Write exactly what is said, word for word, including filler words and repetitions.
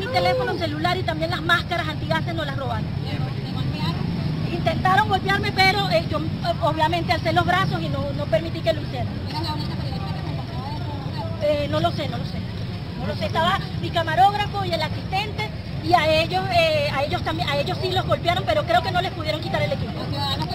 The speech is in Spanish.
el teléfono celular y también las máscaras antigases nos las robaron. Intentaron golpearme, pero eh, yo obviamente alcé los brazos y no, no permití que lo hicieran. ¿Eras la única periodista que conversaba de eso? Eh, no lo sé, no lo sé. No lo sé, estaba mi camarógrafo y el asistente y a ellos, eh, a ellos también, a ellos sí los golpearon, pero creo que no les pudieron quitar el equipo. Los ciudadanos